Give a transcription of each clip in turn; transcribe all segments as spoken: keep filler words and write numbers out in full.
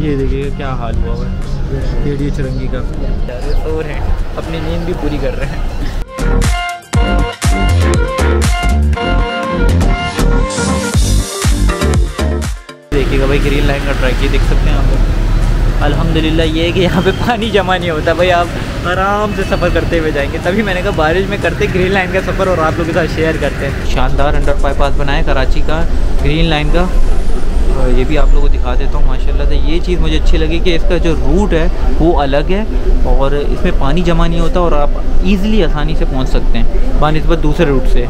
ये देखिए क्या हाल हुआ हुआ है केडी चुरंगी का। सो रहे हैं, अपनी नींद भी पूरी कर रहे हैं। देखिएगा भाई ग्रीन लाइन का ट्रैक, ये देख सकते हैं आप लोग। अल्हम्दुलिल्लाह ये है कि यहाँ पे पानी जमा नहीं होता भाई, आप आराम से सफ़र करते हुए जाएंगे। तभी मैंने कहा बारिश में करते ग्रीन लाइन का सफ़र और आप लोगों के साथ शेयर करते हैं। शानदार अंडर बाईपास बनाया कराची का ग्रीन लाइन का, और ये भी आप लोगों को दिखा देता हूँ माशाल्लाह से। ये चीज़ मुझे अच्छी लगी कि इसका जो रूट है वो अलग है और इसमें पानी जमा नहीं होता और आप ईज़िली आसानी से पहुँच सकते हैं बानिस्बत दूसरे रूट से।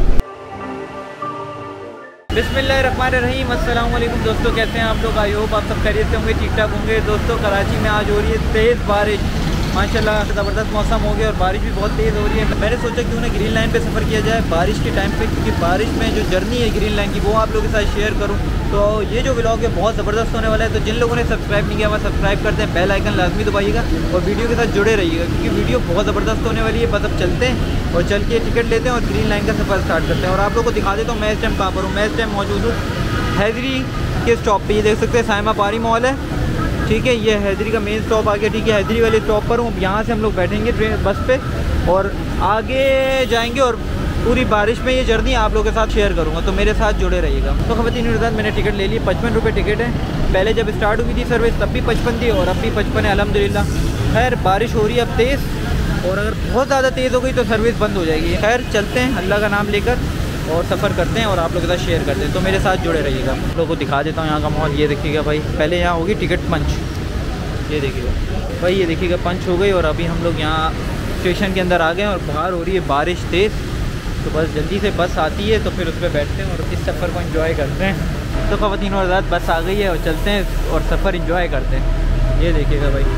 बिस्मिल्लाहिर्रहमानिर्रहीम, अस्सलाम वालेकुम दोस्तों, कैसे हैं आप लोग? आई होप आप सब खैरियत से होंगे, ठीक ठाक होंगे। दोस्तों कराची में आज हो रही है तेज़ बारिश, माशाल्लाह ज़बरदस्त मौसम हो गया और बारिश भी बहुत तेज़ हो रही है। मैंने सोचा क्यों ना ग्रीन लाइन पे सफ़र किया जाए बारिश के टाइम पे, क्योंकि बारिश में जो जर्नी है ग्रीन लाइन की वो आप लोगों के साथ शेयर करूँ। तो ये जो व्लॉग है बहुत ज़बरदस्त होने वाला है। तो जिन लोगों ने सब्सक्राइब नहीं किया हुआ सब्सक्राइब करते हैं, बेल आइकन लाजमी दबाइएगा और वीडियो के साथ जुड़े रहिएगा क्योंकि वीडियो बहुत ज़बरदस्त होने वाली है। बस अब चलते हैं और चल के टिकट लेते हैं और ग्रीन लाइन का सफ़र स्टार्ट करते हैं। और आप लोग को दिखा देता हूँ मैं इस टाइम कहाँ पर हूँ। मैं इस टाइम मौजूद हूँ हैदरी के स्टॉप पे, ये देख सकते हैं साइमा पारी मॉल है, ठीक है। ये हैदरी का मेन स्टॉप आ गया, ठीक है। हैदरी वाले स्टॉप पर हूँ, यहाँ से हम लोग बैठेंगे ट्रेन बस पे और आगे जाएंगे और पूरी बारिश में ये जर्नी आप लोगों के साथ शेयर करूँगा, तो मेरे साथ जुड़े रहिएगा। तो ख़वातीन और हज़रात, मैंने टिकट ले ली, पचपन रुपये टिकट है। पहले जब स्टार्ट हुई थी सर्विस तब भी पचपन थी और अब भी पचपन है अल्हम्दुलिल्लाह। खैर बारिश हो रही है अब तेज़ और अगर बहुत ज़्यादा तेज़ हो गई तो सर्विस बंद हो जाएगी। खैर चलते हैं अल्लाह का नाम लेकर और सफ़र करते हैं और आप लोगों के साथ शेयर करते हैं, तो मेरे साथ जुड़े रहिएगा। आप लोगों को दिखा देता हूँ यहाँ का माहौल। ये देखिएगा भाई, पहले यहाँ होगी टिकट पंच, ये देखिएगा भाई, ये देखिएगा पंच हो गई और अभी हम लोग यहाँ स्टेशन के अंदर आ गए और बाहर हो रही है बारिश तेज़। तो बस जल्दी से बस आती है तो फिर उस पर बैठते हैं और इस सफ़र को एंजॉय करते हैं। तो ख़वातीन और हज़रात बस आ गई है और चलते हैं और सफ़र एंजॉय करते हैं। ये देखिएगा भाई,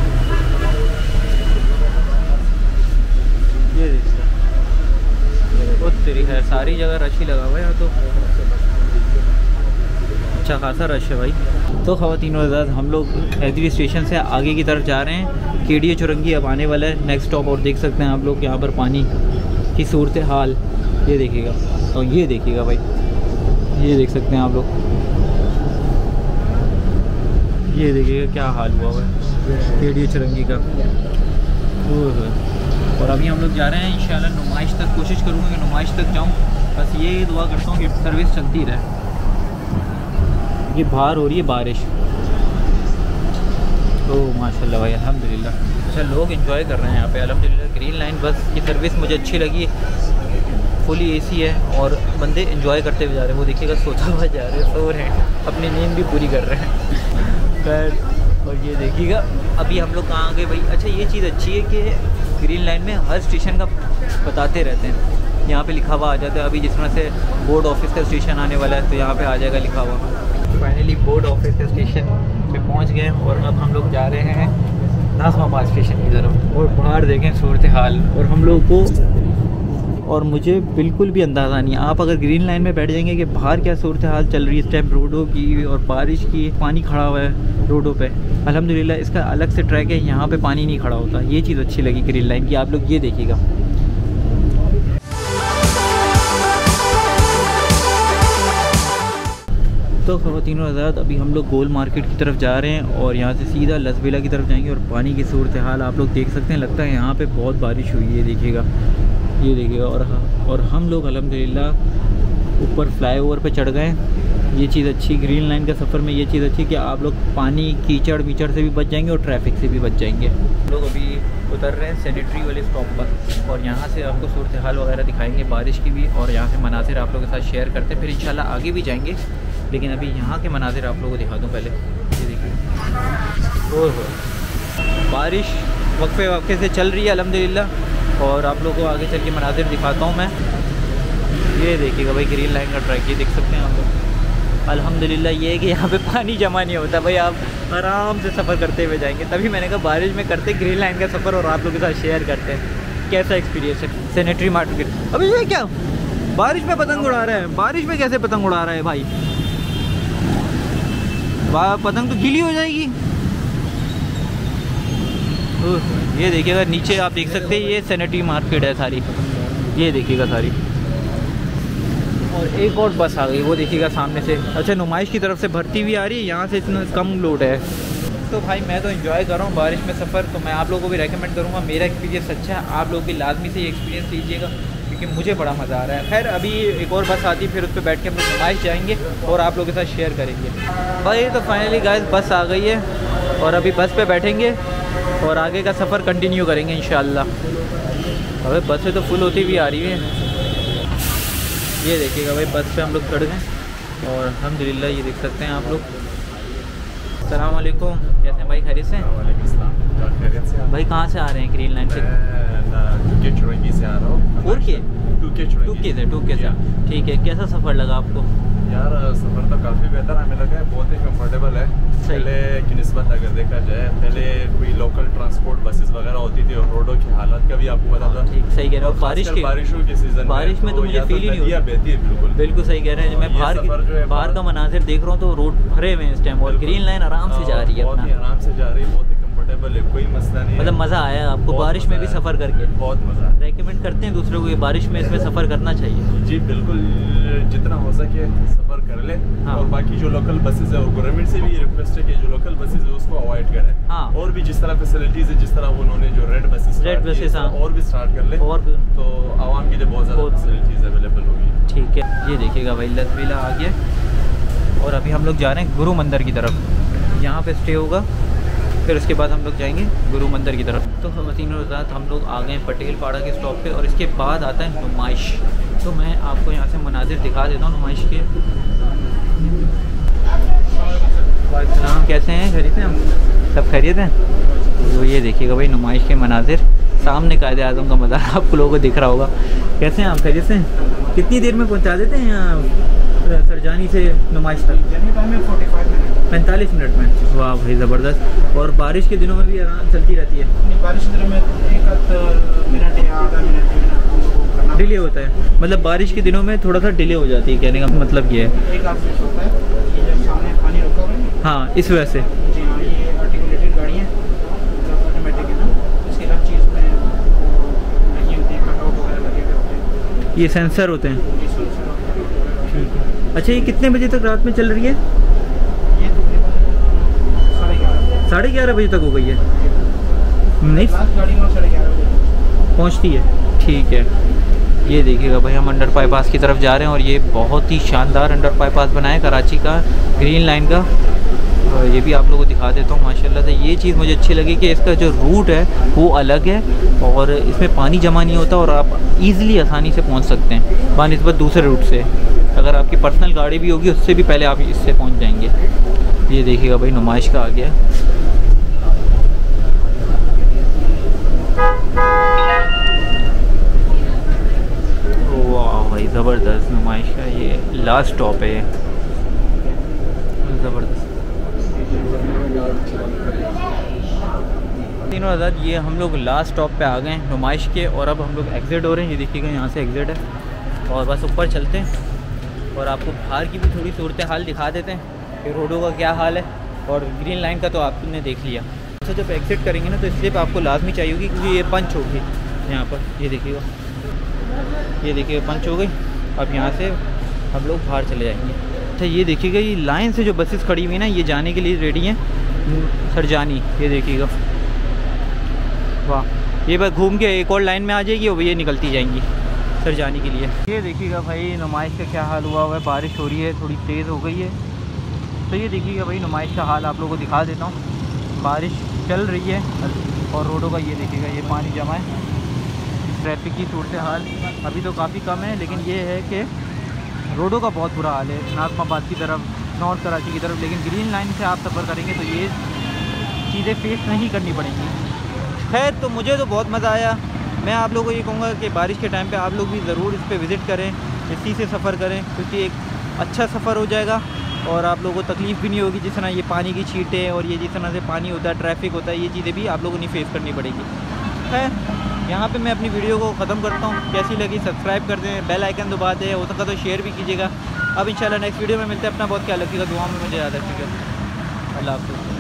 ये देखिएगा बहुत तेरी है, सारी जगह रश ही लगा हुआ है यहाँ तो, अच्छा खासा रश है भाई। तो ख़वातीन और हज़रात हम लोग हैदरी स्टेशन से आगे की तरफ जा रहे हैं। केडी चुरंगी अब आने वाला है नेक्स्ट स्टॉप और देख सकते हैं आप लोग यहाँ पर पानी की सूरत हाल, ये देखिएगा। और ये देखिएगा भाई, ये देख सकते हैं आप लोग, ये देखिएगा क्या हाल हुआ हुआ है केडी चुरंगी का। और अभी हम लोग जा रहे हैं इंशाल्लाह नुमाइश तक, कोशिश करूँगा कि नुमाइश तक जाऊँ। बस ये दुआ करता हूँ कि सर्विस चलती रहे। ये बाहर हो रही है बारिश, तो माशाल्लाह भाई अल्हम्दुलिल्लाह। अच्छा लोग एंजॉय कर रहे हैं यहाँ पे अल्हम्दुलिल्लाह। ग्रीन लाइन बस की सर्विस मुझे अच्छी लगी, फुली एसी है और बंदे एंजॉय करते हुए जा रहे हैं। वो देखिएगा सोता हुआ जा रहे हैं, सो रहे हैं, अपनी नींद भी पूरी कर रहे हैं। खैर और ये देखिएगा अभी हम लोग कहाँ आ गए भाई। अच्छा ये चीज़ अच्छी है कि ग्रीन लाइन में हर स्टेशन का बताते रहते हैं, यहाँ पे लिखा हुआ आ जाता है। अभी जिस तरह से बोर्ड ऑफिस का स्टेशन आने वाला है तो यहाँ पे आ जाएगा लिखा हुआ। फाइनली बोर्ड ऑफिस के स्टेशन पे पहुँच गए और अब हम लोग जा रहे हैं नाज़िमाबाद स्टेशन की तरफ। और बाहर देखें सूरत हाल, और हम लोग को और मुझे बिल्कुल भी अंदाज़ा नहीं, आप अगर ग्रीन लाइन में बैठ जाएंगे कि बाहर क्या सूरत हाल चल रही है इस टाइम रोडों की और बारिश की, पानी खड़ा हुआ है रोडों पे। अल्हम्दुलिल्लाह इसका अलग से ट्रैक है, यहाँ पे पानी नहीं खड़ा होता। ये चीज़ अच्छी लगी ग्रीन लाइन की, आप लोग ये देखिएगा। तो ख़वातीन और हज़रात अभी हम लोग गोल मार्केट की तरफ जा रहे हैं और यहाँ से सीधा लसबेला की तरफ जाएंगे और पानी की सूरत हाल आप लोग देख सकते हैं। लगता है यहाँ पे बहुत बारिश हुई है, देखिएगा, ये देखिएगा। और और हम लोग अल्हम्दुलिल्लाह ऊपर फ्लाईओवर पे चढ़ गए। ये चीज़ अच्छी ग्रीन लाइन का सफ़र में, ये चीज़ अच्छी कि आप लोग पानी कीचड़ वीचड़ से भी बच जाएंगे और ट्रैफिक से भी बच जाएंगे। हम लोग अभी उतर रहे हैं सैनिटरी वाले स्टॉप पर और यहाँ से आपको सूरत हाल वगैरह दिखाएंगे बारिश की भी, और यहाँ से मनाज़िर आप लोगों के साथ शेयर करते हैं। फिर इंशाल्लाह आगे भी जाएंगे, लेकिन अभी यहाँ के मनाज़िर आप लोगों को दिखा दूँ पहले। ये देखिए ओह बारिश वक्फे वक्फे से चल रही है अल्हम्दुलिल्लाह, और आप लोगों को आगे चल के मनाज़िर दिखाता हूँ मैं। ये देखिएगा भाई ग्रीन लाइन का ट्रैक, ये देख सकते हैं आप लोग। अल्हम्दुलिल्लाह ये है कि यहाँ पे पानी जमा नहीं होता भाई, आप आराम से सफ़र करते हुए जाएंगे। तभी मैंने कहा बारिश में करते ग्रीन लाइन का सफ़र और आप लोगों के साथ शेयर करते हैं कैसा एक्सपीरियंस है सैनिटरी मार्केट। अभी ये क्या बारिश में पतंग उड़ा रहा है? बारिश में कैसे पतंग उड़ा रहा है भाई? पतंग तो गीली हो जाएगी। ये देखिएगा नीचे आप देख सकते हैं, ये सैनिटरी मार्केट है सारी, ये देखिएगा सारी। और एक और बस आ गई, वो देखिएगा सामने से। अच्छा नुमाइश की तरफ से भरती हुई आ रही है, यहाँ से इतना कम लोड है। दोस्तों भाई मैं तो एंजॉय कर रहा हूँ बारिश में सफ़र, तो मैं आप लोगों को भी रेकमेंड करूँगा। मेरा एक्सपीरियंस अच्छा है, आप लोग भी लाजमी से ये एक्सपीरियंस लीजिएगा क्योंकि मुझे बड़ा मज़ा आ रहा है। खैर अभी एक और बस आती है, फिर उस पर बैठ के हम लोग नुमाइश जाएंगे और आप लोगों के साथ शेयर करेंगे। भाई तो फाइनली गाइस बस आ गई है और अभी बस पे बैठेंगे और आगे का सफ़र कंटिन्यू करेंगे इंशाल्लाह। अबे बसें तो फुल होती हुई आ रही है, ये देखिएगा भाई बस पे हम लोग चढ़ गए और अल्हम्दुलिल्लाह ये देख सकते हैं आप लोग। अस्सलाम वालेकुम, कैसे हैं भाई, खैरियत से हैं? भाई कहाँ से आ रहे हैं? ग्रीन लाइन से चुरंगी से आ रहा हूँ। फोर के टू के टू के से टू के से ठीक है। कैसा सफ़र लगा आपको? यार सफ़र तो काफ़ी बेहतर हमें लगा है, बहुत ही कंफर्टेबल है पहले की निस्बत अगर देखा जाए। पहले कोई लोकल ट्रांसपोर्ट बसेस वगैरह होती थी और रोडों की हालत का भी आपको पता था। ठीक सही कह रहे हो, बारिश की बारिशों के सीजन बारिश में तो मुझे फील ही नहीं होती। बहती है बिल्कुल बिल्कुल सही कह रहे हैं। मैं बाहर बाहर का मनाजिर देख रहा हूँ तो रोड भरे हुए हैं इस टाइम और ग्रीन लाइन आराम से जा रही है, बहुत ही आराम से जा रही है, बहुत ही कंफर्टेबल है, कोई मसला नहीं। मतलब मज़ा आया आपको बारिश में भी सफ़र करके? बहुत मज़ा। रेकमेंड करते हैं दूसरों को ये बारिश में इसमें सफ़र करना चाहिए? जी बिल्कुल, जितना हो सके सफ़र कर ले। हाँ। और बाकी जो लोकल बसेस है और गवर्नमेंट से भी रिक्वेस्ट है कि जो लोकल बसेस है उसको अवॉइड करें। हाँ। और भी जिस तरह फैसिलिटीज़ है, जिस तरह उन्होंने जो रेड बसेस रेड बसेस हाँ और भी स्टार्ट कर ले और तो आवाम के लिए बहुत ज़्यादा फैसिलिटीज़ अवेलेबल होगी। ठीक है, ये देखिएगा भाई लसबीला आ गया और अभी हम लोग जा रहे हैं गुरु मंदिर की तरफ। यहाँ पे स्टे होगा, फिर उसके बाद हम लोग जाएंगे गुरु मंदिर की तरफ। तो खवातीन और हज़रात हम लोग आ गए हैं पटेल पाड़ा के स्टॉप पे और इसके बाद आता है नुमाइश। तो मैं आपको यहाँ से मनाजिर दिखा देता हूँ नुमाइश के। वालेकुम, कैसे हैं? खैरियत हैं? हम सब खैरियत हैं? तो ये देखिएगा भाई नुमाइश के मनाजिर, सामने कायदे आज़म का मज़ार आप लोगों को दिख रहा होगा। कैसे हैं आप? खैरियत से हैं? कितनी देर में पहुँचा देते हैं यहाँ सरजानी से नुमाइश तक? पैंतालीस मिनट में। वाह भाई ज़बरदस्त। और बारिश के दिनों में भी आराम चलती रहती है? बारिश के दिनों में एक मिनट या आधा मिनट डिले होता है, मतलब बारिश के दिनों में थोड़ा सा डिले हो जाती है, कहने का मतलब ये है। एक आध मिनट होता है, ये जब सामने पानी रुका हुआ है हाँ इस वजह से। जी हाँ, ये आर्टिकुलेटेड गाड़ी है, ऑटोमेटिक है ना, इसकी हर चीज़ में नहीं होती है, कटआउट वगैरह लगे हुए होते हैं, ये सेंसर होते हैं। ठीक है। अच्छा ये कितने बजे तक रात में चल रही है? ये तकरीबन साढ़े ग्यारह साढ़े ग्यारह बजे तक हो गई है? नहीं गाड़ी में साढ़े ग्यारह बजे पहुँचती है। ठीक है, ये देखिएगा भाई हम अंडर बाईपास की तरफ जा रहे हैं और ये बहुत ही शानदार अंडर बाईपास बना है कराची का, ग्रीन लाइन का। और ये भी आप लोगों को दिखा देता हूँ माशाल्लाह से। ये चीज़ मुझे अच्छी लगी कि इसका जो रूट है वो अलग है और इसमें पानी जमा नहीं होता और आप इजीली आसानी से पहुँच सकते हैं बानिस्बत दूसरे रूट से। अगर आपकी पर्सनल गाड़ी भी होगी उससे भी पहले आप इससे पहुँच जाएंगे। ये देखिएगा भाई नुमाइश का आ गया। वाह भाई ज़बरदस्त नुमाइश का ये लास्ट स्टॉप है, ज़बरदस्त। तीनों हज़ार ये हम लोग लास्ट स्टॉप पे आ गए हैं नुमाइश के और अब हम लोग एग्ज़िट हो रहे हैं। ये देखिएगा यहाँ से एग्ज़िट है और बस ऊपर चलते हैं और आपको बाहर की भी थोड़ी सूरत हाल दिखा देते हैं कि रोडों का क्या हाल है। और ग्रीन लाइन का तो आपने देख लिया। तो जब एग्ज़िट करेंगे ना तो स्लिप आपको लाजमी चाहिए होगी क्योंकि ये पंच होगी यहाँ पर। ये देखिएगा, ये देखिएगा पंच हो गई। अब यहाँ से हम लोग बाहर चले जाएंगे। अच्छा ये देखिएगा ये लाइन से जो बसेस खड़ी हुई ना ये जाने के लिए रेडी हैं सरजानी। ये देखिएगा वाह, ये बस घूम के एक और लाइन में आ जाएगी और ये निकलती जाएंगी सरजानी के लिए। ये देखिएगा भाई नुमाइश का क्या हाल हुआ हुआ है, बारिश हो रही है, थोड़ी तेज़ हो गई है। तो ये देखिएगा भाई नुमाइश का हाल आप लोगों को दिखा देता हूँ। बारिश चल रही है और रोडों का ये देखिएगा ये पानी जमा है। ट्रैफिक की सूरत हाल अभी तो काफ़ी कम है लेकिन ये है कि रोडों का बहुत बुरा हाल है नाज़माबाद की तरफ, नॉर्थ कराची की तरफ। लेकिन ग्रीन लाइन से आप सफ़र करेंगे तो ये चीज़ें फेस नहीं करनी पड़ेंगी। खैर तो मुझे तो बहुत मज़ा आया। मैं आप लोगों को ये कहूँगा कि बारिश के टाइम पे आप लोग भी ज़रूर इस पर विज़िट करें, इसी से सफ़र करें क्योंकि एक अच्छा सफ़र हो जाएगा और आप लोगों को तकलीफ़ भी नहीं होगी। जिस तरह ये पानी की छींटें और ये जिस तरह से पानी होता है, ट्रैफिक होता है, ये चीज़ें भी आप लोगों को नहीं फेस करनी पड़ेगी। खैर यहाँ पे मैं अपनी वीडियो को ख़त्म करता हूँ। कैसी लगी सब्सक्राइब कर दें, बेल आइकन दबा दें, हो सका तो शेयर भी कीजिएगा। अब इंशाल्लाह नेक्स्ट वीडियो में मिलते हैं। अपना बहुत ख्याल रखिएगा, दुआ में मुझे याद रखिएगा। अल्लाह हाफ़िज़।